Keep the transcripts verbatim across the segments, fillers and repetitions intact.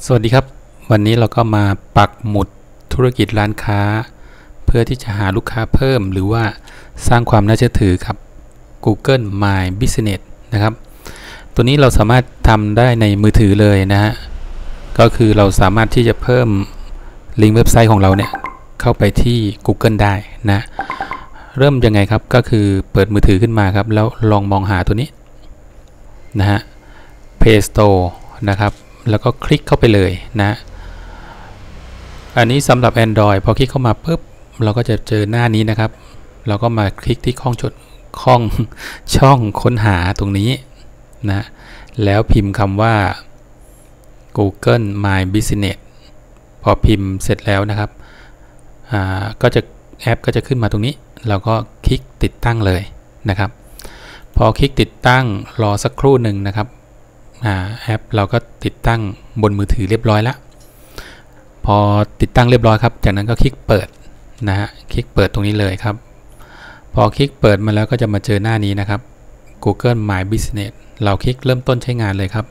สวัสดีครับวันนี้เราก็มาปักหมุดธุรกิจร้านค้าเพื่อที่จะหาลูกค้าเพิ่มหรือว่าสร้างความน่าเชื่อถือครับ Google My Business นะครับตัวนี้เราสามารถทำได้ในมือถือเลยนะฮะก็คือเราสามารถที่จะเพิ่มลิงก์เว็บไซต์ของเราเนี่ยเข้าไปที่ Google ได้นะเริ่มยังไงครับก็คือเปิดมือถือขึ้นมาครับแล้วลองมองหาตัวนี้นะฮะ Play Store นะครับแล้วก็คลิกเข้าไปเลยนะอันนี้สำหรับ Android พอคลิกเข้ามาปุ๊บเราก็จะเจอหน้านี้นะครับเราก็มาคลิกที่ช่องจดช่องช่องค้นหาตรงนี้นะแล้วพิมพ์คำว่า Google My Business พอพิมพ์เสร็จแล้วนะครับอ่าก็จะแอปก็จะขึ้นมาตรงนี้เราก็คลิกติดตั้งเลยนะครับพอคลิกติดตั้งรอสักครู่หนึ่งนะครับแอปเราก็ติดตั้งบนมือถือเรียบร้อยแล้วพอติดตั้งเรียบร้อยครับจากนั้นก็คลิกเปิดนะฮะคลิกเปิดตรงนี้เลยครับพอคลิกเปิดมาแล้วก็จะมาเจอหน้านี้นะครับ Google My Business เราคลิกเริ่มต้นใช้งานเลยครับ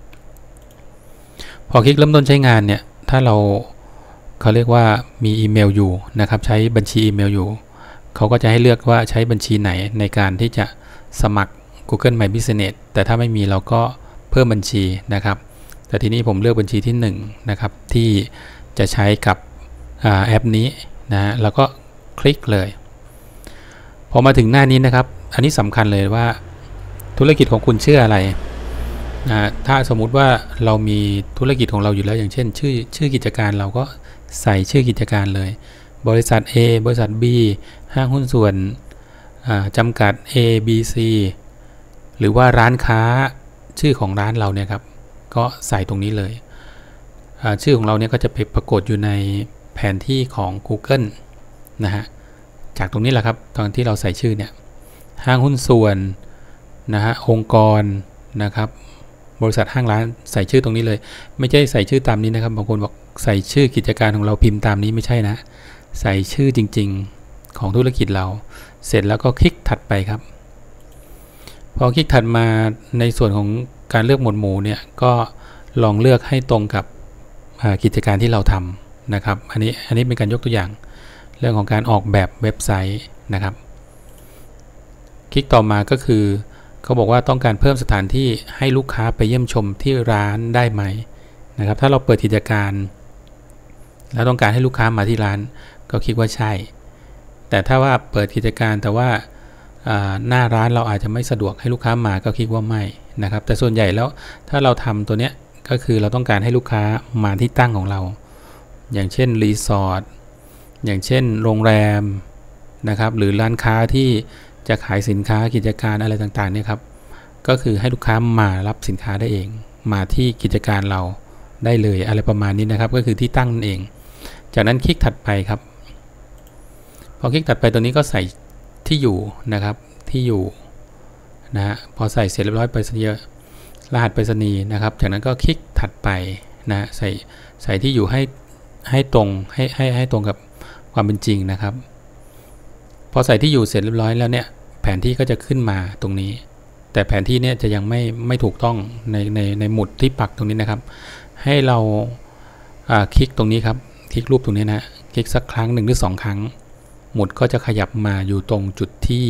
พอคลิกเริ่มต้นใช้งานเนี่ยถ้าเราเขาเรียกว่ามีอีเมลอยู่นะครับใช้บัญชีอีเมลอยู่เขาก็จะให้เลือกว่าใช้บัญชีไหนในการที่จะสมัคร Google My Business แต่ถ้าไม่มีเราก็เพิ่มบัญชีนะครับแต่ทีนี้ผมเลือกบัญชีที่หนึ่งนะครับที่จะใช้กับแอปนี้นะแล้วก็คลิกเลยพอมาถึงหน้านี้นะครับอันนี้สำคัญเลยว่าธุรกิจของคุณชื่ออะไรนะถ้าสมมุติว่าเรามีธุรกิจของเราอยู่แล้วอย่างเช่นชื่อชื่อกิจการเราก็ใส่ชื่อกิจการเลยบริษัท A บริษัท B ห้างหุ้นส่วนจำกัด A B C หรือว่าร้านค้าชื่อของร้านเราเนี่ยครับก็ใส่ตรงนี้เลยชื่อของเราเนี่ยก็จะไปปรากฏอยู่ในแผนที่ของ Google นะฮะจากตรงนี้แหละครับตอนที่เราใส่ชื่อเนี่ยห้างหุ้นส่วนนะฮะองค์กรนะครับบริษัทห้างร้านใส่ชื่อตรงนี้เลยไม่ใช่ใส่ชื่อตามนี้นะครับบางคนบอกใส่ชื่อกิจการของเราพิมพ์ตามนี้ไม่ใช่นะใส่ชื่อจริงๆของธุรกิจเราเสร็จแล้วก็คลิกถัดไปครับพอคลิกถัดมาในส่วนของการเลือกหมวดหมู่เนี่ยก็ลองเลือกให้ตรงกับกิจการที่เราทำนะครับอันนี้อันนี้เป็นการยกตัวอย่างเรื่องของการออกแบบเว็บไซต์นะครับคลิกต่อมาก็คือเขาบอกว่าต้องการเพิ่มสถานที่ให้ลูกค้าไปเยี่ยมชมที่ร้านได้ไหมนะครับถ้าเราเปิดกิจการแล้วต้องการให้ลูกค้ามาที่ร้านก็คิดว่าใช่แต่ถ้าว่าเปิดกิจการแต่ว่าหน้าร้านเราอาจจะไม่สะดวกให้ลูกค้ามาก็คิดว่าไม่นะครับแต่ส่วนใหญ่แล้วถ้าเราทำตัวเนี้ยก็คือเราต้องการให้ลูกค้ามาที่ตั้งของเราอย่างเช่นรีสอร์ทอย่างเช่นโรงแรมนะครับหรือร้านค้าที่จะขายสินค้ากิจการอะไรต่างๆเนี่ยครับก็คือให้ลูกค้ามารับสินค้าได้เองมาที่กิจการเราได้เลยอะไรประมาณนี้นะครับก็คือที่ตั้งนั่นเองจากนั้นคลิกถัดไปครับพอคลิกถัดไปตัวนี้ก็ใส่ที่อยู่นะครับที่อยู่นะฮะพอใส่เสร็จเรียบร้อยไปรษณีย์รหัสไปรษณีย์นะครับจากนั้นก็คลิกถัดไปนะใส่ใส่ที่อยู่ให้ให้ตรงให้ให้ให้ตรงกับความเป็นจริงนะครับพอใส่ที่อยู่เสร็จเรียบร้อยแล้วเนี่ยแผนที่ก็จะขึ้นมาตรงนี้แต่แผนที่เนี่ยจะยังไม่ไม่ถูกต้องในในในหมุดที่ปักตรงนี้นะครับให้เราคลิกตรงนี้ครับคลิกรูปตรงนี้นะคลิกสักครั้งหนึ่งหรือสองครั้งหมุดก็จะขยับมาอยู่ตรงจุดที่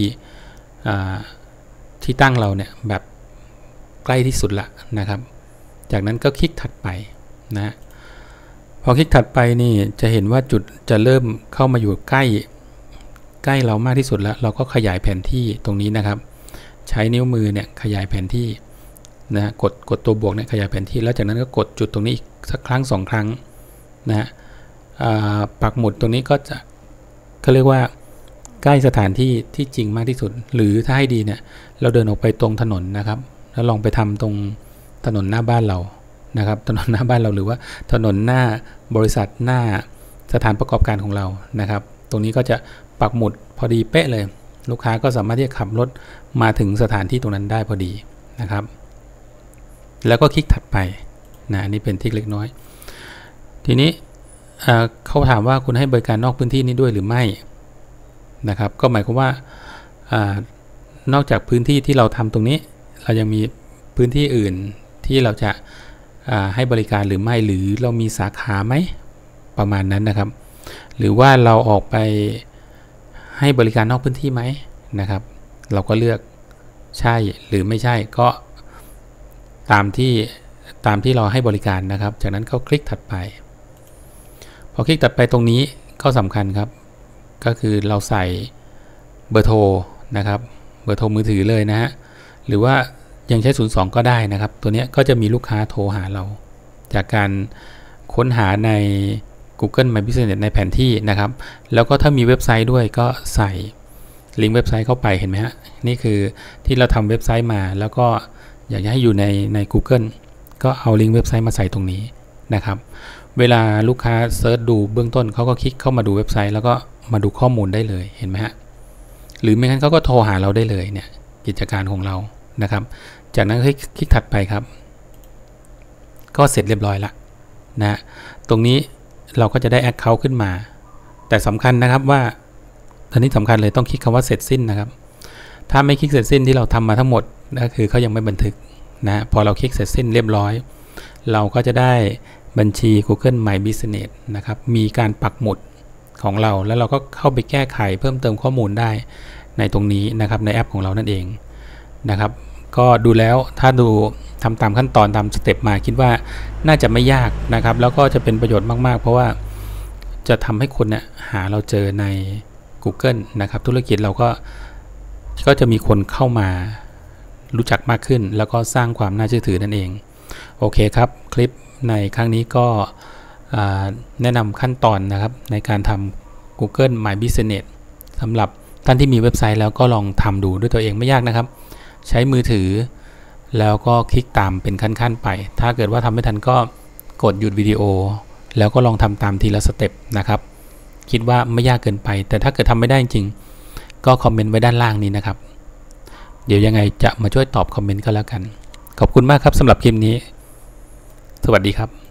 ที่ตั้งเราเนี่ยแบบใกล้ที่สุดละนะครับจากนั้นก็คลิกถัดไปนะพอคลิกถัดไปนี่จะเห็นว่าจุดจะเริ่มเข้ามาอยู่ใกล้ใกล้เรามากที่สุดแล้วเราก็ขยายแผนที่ตรงนี้นะครับใช้นิ้วมือเนี่ยขยายแผนที่นะกดกดตัวบวกเนี่ยขยายแผนที่แล้วจากนั้นก็กดจุดตรงนี้อีกสักครั้งสองครั้งนะฮะปักหมุดตรงนี้ก็จะเขาเรียกว่าใกล้สถานที่ที่จริงมากที่สุดหรือถ้าให้ดีเนี่ยเราเดินออกไปตรงถนนนะครับแล้วลองไปทำตรงถนนหน้าบ้านเรานะครับถนนหน้าบ้านเราหรือว่าถนนหน้าบริษัทหน้าสถานประกอบการของเรานะครับตรงนี้ก็จะปักหมุดพอดีเป๊ะเลยลูกค้าก็สามารถที่จะขับรถมาถึงสถานที่ตรงนั้นได้พอดีนะครับแล้วก็คลิกถัดไปนะอันนี้เป็นทริคเล็กน้อยทีนี้เขาถามว่าคุณให้บริการนอกพื้นที่นี้ด้วยหรือไม่นะครับก็หมายความว่านอกจากพื้นที่ที่เราทำตรงนี้เรายังมีพื้นที่อื่นที่เราจะให้บริการหรือไม่หรือเรามีสาขาไหมประมาณนั้นนะครับหรือว่าเราออกไปให้บริการนอกพื้นที่ไหมนะครับเราก็เลือกใช่หรือไม่ใช่ก็ตามที่ตามที่เราให้บริการนะครับจากนั้นก็คลิกถัดไปพอคลิกถัดไปตรงนี้ก็สำคัญครับก็คือเราใส่เบอร์โทรนะครับเบอร์โทรมือถือเลยนะฮะหรือว่ายังใช้ศูนย์สองก็ได้นะครับตัวนี้ก็จะมีลูกค้าโทรหาเราจากการค้นหาใน Google My Business ในแผนที่นะครับแล้วก็ถ้ามีเว็บไซต์ด้วยก็ใส่ลิงก์เว็บไซต์เข้าไปเห็นไหมฮะนี่คือที่เราทำเว็บไซต์มาแล้วก็อยากให้อยู่ในใน Google ก็เอาลิงก์เว็บไซต์มาใส่ตรงนี้นะครับเวลาลูกค้าเซิร์ชดูเบื้องต้นเขาก็คลิกเข้ามาดูเว็บไซต์แล้วก็มาดูข้อมูลได้เลยเห็นไหมฮะหรือไม่งั้นเขาก็โทรหาเราได้เลยเนี่ยกิจการของเรานะครับจากนั้นคลิกคลิกถัดไปครับก็เสร็จเรียบร้อยละนะตรงนี้เราก็จะได้ Account ขึ้นมาแต่สำคัญนะครับว่าอันนี้สำคัญเลยต้องคลิกคำว่าเสร็จสิ้นนะครับถ้าไม่คลิกเสร็จสิ้นที่เราทำมาทั้งหมดก็คือเขายังไม่บันทึกนะพอเราคลิกเสร็จสิ้นเรียบร้อยเราก็จะได้บัญชี Google My Business นะครับมีการปักหมุดของเราแล้วเราก็เข้าไปแก้ไขเพิ่มเติมข้อมูลได้ในตรงนี้นะครับในแอปของเรานั่นเองนะครับก็ดูแล้วถ้าดูทำตามขั้นตอนตามสเต็ปมาคิดว่าน่าจะไม่ยากนะครับแล้วก็จะเป็นประโยชน์มากๆเพราะว่าจะทำให้คนเนี่ยหาเราเจอใน Google นะครับธุรกิจเราก็ก็จะมีคนเข้ามารู้จักมากขึ้นแล้วก็สร้างความน่าเชื่อถือนั่นเองโอเคครับคลิปในครั้งนี้ก็แนะนำขั้นตอนนะครับในการทำ Google My Business สำหรับท่านที่มีเว็บไซต์แล้วก็ลองทำดูด้วยตัวเองไม่ยากนะครับใช้มือถือแล้วก็คลิกตามเป็นขั้นๆไปถ้าเกิดว่าทำไม่ทันก็กดหยุดวิดีโอแล้วก็ลองทำตามทีละสเต็ปนะครับคิดว่าไม่ยากเกินไปแต่ถ้าเกิดทำไม่ได้จริงก็คอมเมนต์ไว้ด้านล่างนี้นะครับเดี๋ยวยังไงจะมาช่วยตอบคอมเมนต์ก็แล้วกันขอบคุณมากครับสำหรับคลิปนี้สวัสดีครับ